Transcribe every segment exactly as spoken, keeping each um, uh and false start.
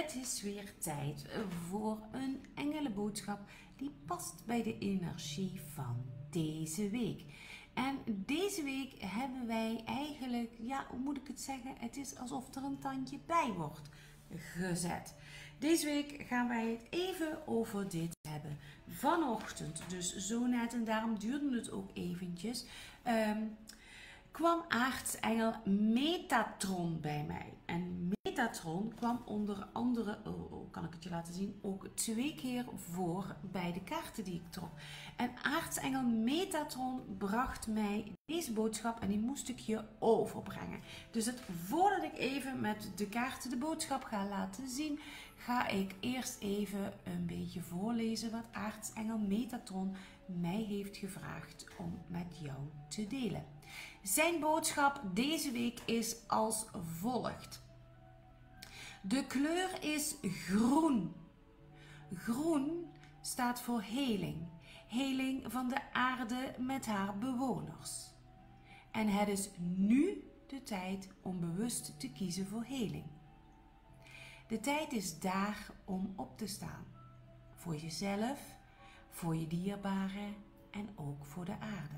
Het is weer tijd voor een engelenboodschap die past bij de energie van deze week. En deze week hebben wij eigenlijk, ja, hoe moet ik het zeggen? Het is alsof er een tandje bij wordt gezet. Deze week gaan wij het even over dit hebben. Vanochtend, dus zo net, en daarom duurde het ook eventjes, um, kwam aartsengel Metatron bij mij. En Metatron kwam onder andere, oh, oh, kan ik het je laten zien, ook twee keer voor bij de kaarten die ik trok. En aartsengel Metatron bracht mij deze boodschap en die moest ik je overbrengen. Dus het, voordat ik even met de kaarten de boodschap ga laten zien, ga ik eerst even een beetje voorlezen wat aartsengel Metatron mij heeft gevraagd om met jou te delen. Zijn boodschap deze week is als volgt. De kleur is groen. Groen staat voor heling. Heling van de aarde met haar bewoners. En het is nu de tijd om bewust te kiezen voor heling. De tijd is daar om op te staan. Voor jezelf, voor je dierbaren en ook voor de aarde.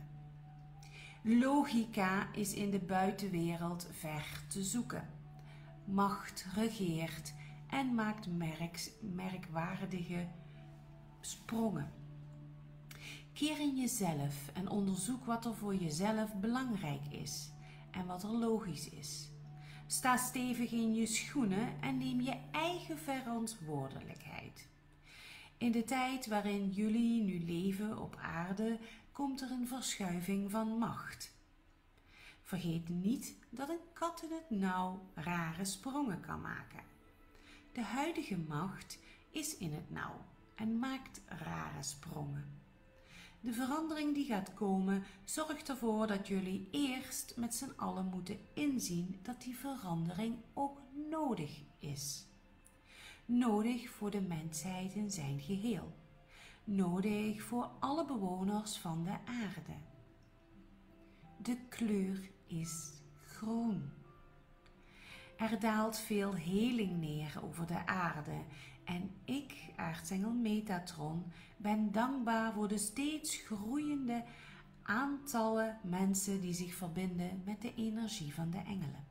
Logica is in de buitenwereld ver te zoeken. Macht regeert en maakt merks, merkwaardige sprongen. Keer in jezelf en onderzoek wat er voor jezelf belangrijk is en wat er logisch is. Sta stevig in je schoenen en neem je eigen verantwoordelijkheid. In de tijd waarin jullie nu leven op aarde, komt er een verschuiving van macht. Vergeet niet dat een kat in het nauw rare sprongen kan maken. De huidige macht is in het nauw en maakt rare sprongen. De verandering die gaat komen zorgt ervoor dat jullie eerst met z'n allen moeten inzien dat die verandering ook nodig is. Nodig voor de mensheid in zijn geheel. Nodig voor alle bewoners van de aarde. De kleur is groen. Er daalt veel heling neer over de aarde en ik, aartsengel Metatron, ben dankbaar voor de steeds groeiende aantallen mensen die zich verbinden met de energie van de engelen.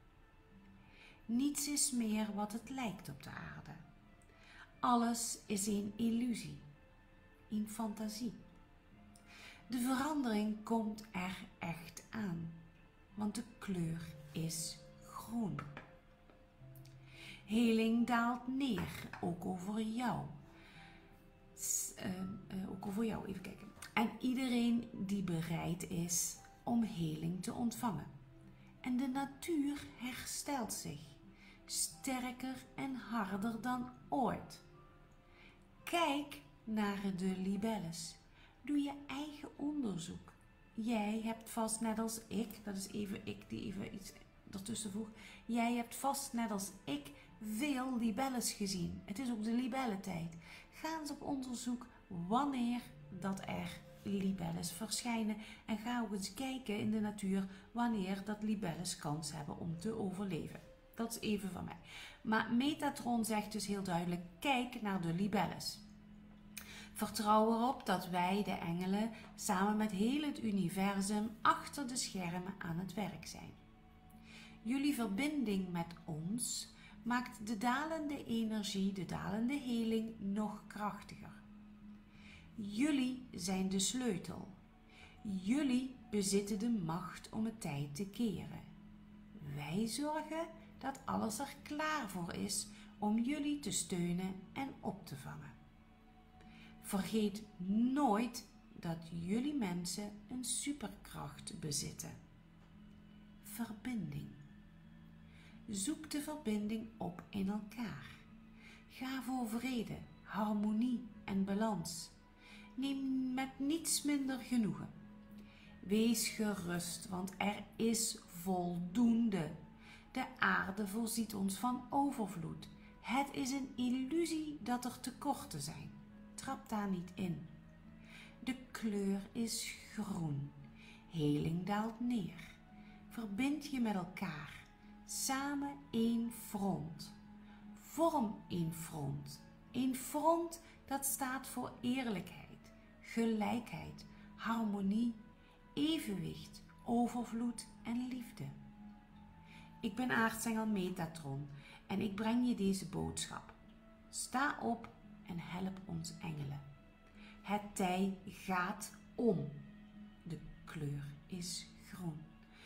Niets is meer wat het lijkt op de aarde. Alles is een illusie, een fantasie. De verandering komt er echt aan, want de kleur is groen. Heling daalt neer, ook over jou. S uh, uh, ook over jou, even kijken. En iedereen die bereid is om heling te ontvangen. En de natuur herstelt zich, sterker en harder dan ooit. Kijk naar de libelles. Doe je eigen onderzoek. Jij hebt vast net als ik, dat is even ik die even iets ertussen voeg. Jij hebt vast net als ik veel libelles gezien. Het is ook de libellentijd. Ga eens op onderzoek wanneer dat er libelles verschijnen. En ga ook eens kijken in de natuur wanneer dat libelles kans hebben om te overleven. Dat is even van mij. Maar Metatron zegt dus heel duidelijk, kijk naar de libelles. Vertrouw erop dat wij, de engelen, samen met heel het universum achter de schermen aan het werk zijn. Jullie verbinding met ons maakt de dalende energie, de dalende heling nog krachtiger. Jullie zijn de sleutel. Jullie bezitten de macht om het tijd te keren. Wij zorgen dat alles er klaar voor is om jullie te steunen en op te vangen. Vergeet nooit dat jullie mensen een superkracht bezitten. Verbinding. Zoek de verbinding op in elkaar. Ga voor vrede, harmonie en balans. Neem met niets minder genoegen. Wees gerust, want er is voldoende. De aarde voorziet ons van overvloed. Het is een illusie dat er tekorten zijn. Trap daar niet in. De kleur is groen. Heling daalt neer. Verbind je met elkaar. Samen één front. vorm een front. Een front dat staat voor eerlijkheid, gelijkheid, harmonie, evenwicht, overvloed en liefde. Ik ben aartsengel Metatron en ik breng je deze boodschap. Sta op en help ons engelen. Het tij gaat om. De kleur is groen.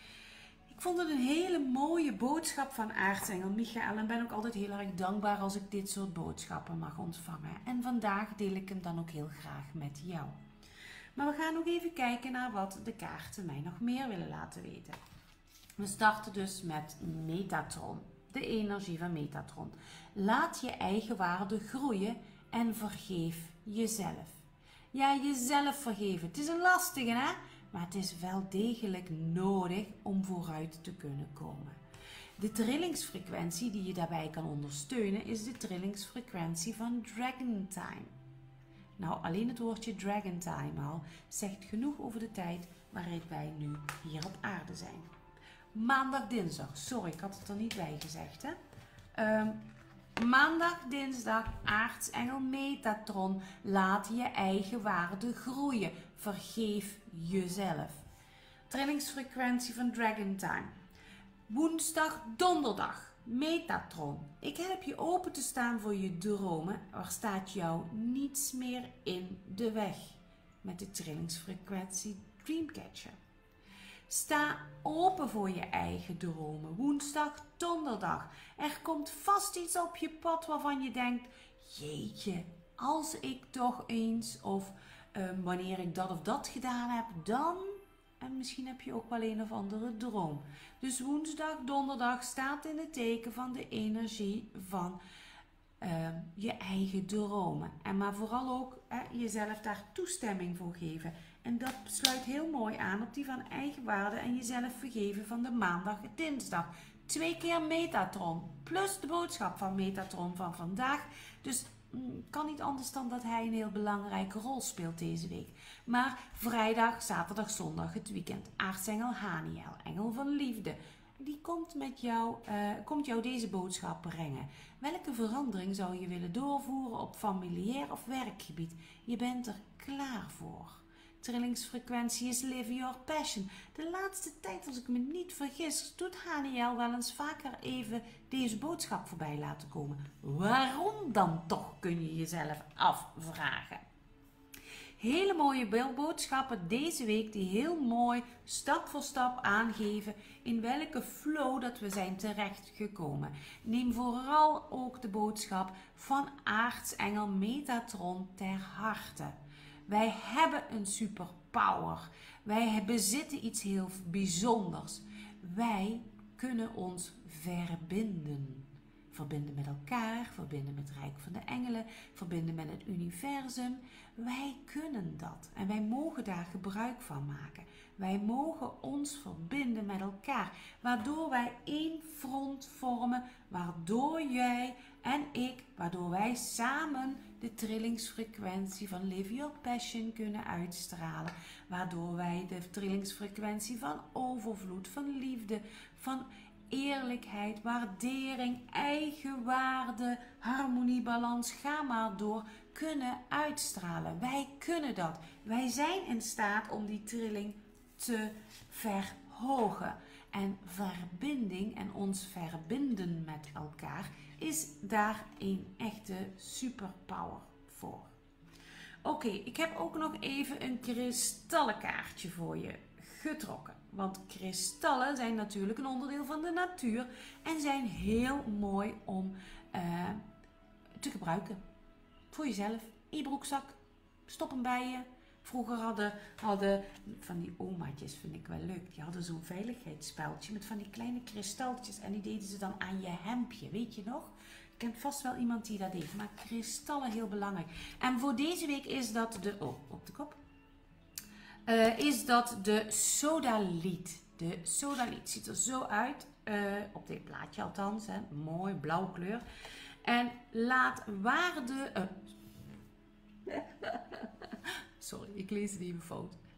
Ik vond het een hele mooie boodschap van aartsengel Michael en ben ook altijd heel erg dankbaar als ik dit soort boodschappen mag ontvangen. En vandaag deel ik hem dan ook heel graag met jou. Maar we gaan nog even kijken naar wat de kaarten mij nog meer willen laten weten. We starten dus met Metatron, de energie van Metatron. Laat je eigen waarde groeien en vergeef jezelf. Ja, jezelf vergeven. Het is een lastige, hè? Maar het is wel degelijk nodig om vooruit te kunnen komen. De trillingsfrequentie die je daarbij kan ondersteunen is de trillingsfrequentie van Dragon Time. Nou, alleen het woordje Dragon Time al zegt genoeg over de tijd waarin wij nu hier op aarde zijn. Maandag, dinsdag. Sorry, ik had het er niet bij gezegd, hè? Um, Maandag, dinsdag, aartsengel Metatron. Laat je eigen waarde groeien. Vergeef jezelf. Trillingsfrequentie van Dragon Time. Woensdag, donderdag, Metatron. Ik help je open te staan voor je dromen. Er staat jou niets meer in de weg. Met de trillingsfrequentie Dreamcatcher. Sta open voor je eigen dromen. Woensdag, donderdag. Er komt vast iets op je pad waarvan je denkt, jeetje, als ik toch eens of um, wanneer ik dat of dat gedaan heb, dan... En misschien heb je ook wel een of andere droom. Dus woensdag, donderdag staat in het teken van de energie van uh, je eigen dromen. En maar vooral ook hè, jezelf daar toestemming voor geven. En dat sluit heel mooi aan op die van eigenwaarde en jezelf vergeven van de maandag en dinsdag. Twee keer Metatron, plus de boodschap van Metatron van vandaag. Dus kan niet anders dan dat hij een heel belangrijke rol speelt deze week. Maar vrijdag, zaterdag, zondag, het weekend. Aartsengel Haniel, engel van liefde. Die komt, met jou, uh, komt jou deze boodschap brengen. Welke verandering zou je willen doorvoeren op familiair of werkgebied? Je bent er klaar voor. Trillingsfrequentie is Live Your Passion. De laatste tijd, als ik me niet vergis, doet Haniel wel eens vaker even deze boodschap voorbij laten komen. Waarom dan toch, kun je jezelf afvragen. Hele mooie boodschappen deze week die heel mooi stap voor stap aangeven in welke flow dat we zijn terechtgekomen. Neem vooral ook de boodschap van aartsengel Metatron ter harte. Wij hebben een superpower. Wij bezitten iets heel bijzonders. Wij kunnen ons verbinden. Verbinden met elkaar, verbinden met het Rijk van de Engelen, verbinden met het universum. Wij kunnen dat en wij mogen daar gebruik van maken. Wij mogen ons verbinden met elkaar, waardoor wij één front vormen, waardoor jij en ik, waardoor wij samen de trillingsfrequentie van Live Your Passion kunnen uitstralen. Waardoor wij de trillingsfrequentie van overvloed, van liefde, van eerlijkheid, waardering, eigenwaarde, harmonie, balans, ga maar door, kunnen uitstralen. Wij kunnen dat. Wij zijn in staat om die trilling te verhogen. En verbinding en ons verbinden met elkaar is daar een echte superpower voor. Oké, okay, ik heb ook nog even een kristallenkaartje voor je getrokken. Want kristallen zijn natuurlijk een onderdeel van de natuur en zijn heel mooi om uh, te gebruiken. Voor jezelf, in je broekzak, stop hem bij je. Vroeger hadden, hadden van die omaatjes, vind ik wel leuk, die hadden zo'n veiligheidsspeltje met van die kleine kristaltjes en die deden ze dan aan je hemdje, weet je nog? Je kent vast wel iemand die dat deed, maar kristallen heel belangrijk. En voor deze week is dat de, oh, op de kop, uh, is dat de sodaliet. De sodaliet ziet er zo uit, uh, op dit plaatje althans, hè, mooi blauw kleur. En laat waarde... Uh, Sorry, ik lees het even fout.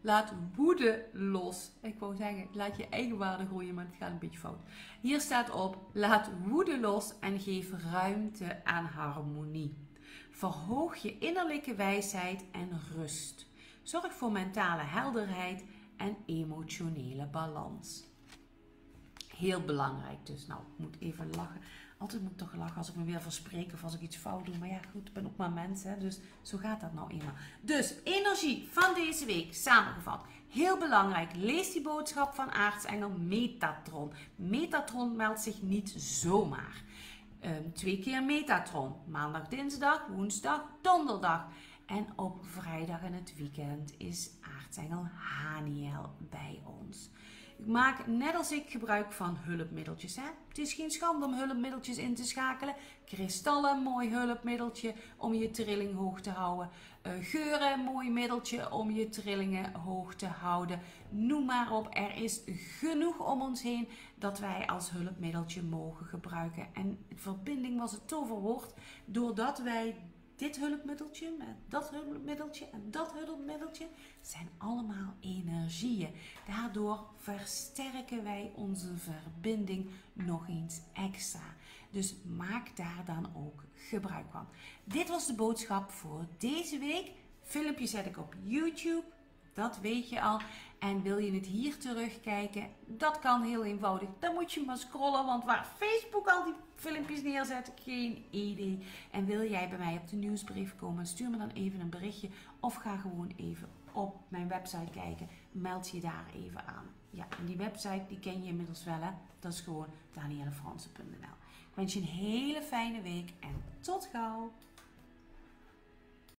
Laat woede los. Ik wou zeggen, laat je eigen waarde groeien, maar het gaat een beetje fout. Hier staat op, laat woede los en geef ruimte aan harmonie. Verhoog je innerlijke wijsheid en rust. Zorg voor mentale helderheid en emotionele balans. Heel belangrijk dus. Nou, ik moet even lachen. Altijd moet ik toch lachen als ik me weer verspreek of als ik iets fout doe. Maar ja, goed, ik ben ook maar mens, hè, dus zo gaat dat nou eenmaal. Dus, energie van deze week, samengevat. Heel belangrijk, lees die boodschap van aartsengel Metatron. Metatron meldt zich niet zomaar. Um, twee keer Metatron. Maandag, dinsdag, woensdag, donderdag. En op vrijdag en het weekend is aartsengel Haniel bij ons. Ik maak net als ik gebruik van hulpmiddeltjes. Hè? Het is geen schande om hulpmiddeltjes in te schakelen. Kristallen, mooi hulpmiddeltje om je trilling hoog te houden. Uh, geuren, mooi middeltje om je trillingen hoog te houden. Noem maar op, er is genoeg om ons heen dat wij als hulpmiddeltje mogen gebruiken. En verbinding was het toverwoord doordat wij dit hulpmiddeltje, met dat hulpmiddeltje en dat hulpmiddeltje zijn allemaal energieën. Daardoor versterken wij onze verbinding nog eens extra. Dus maak daar dan ook gebruik van. Dit was de boodschap voor deze week. Filmpje zet ik op YouTube, dat weet je al. En wil je het hier terugkijken? Dat kan heel eenvoudig. Dan moet je maar scrollen, want waar Facebook al die filmpjes neerzet, geen idee. En wil jij bij mij op de nieuwsbrief komen, stuur me dan even een berichtje. Of ga gewoon even op mijn website kijken. Meld je daar even aan. Ja, en die website die ken je inmiddels wel, hè? Dat is gewoon daniellefransen punt n l. Ik wens je een hele fijne week en tot gauw!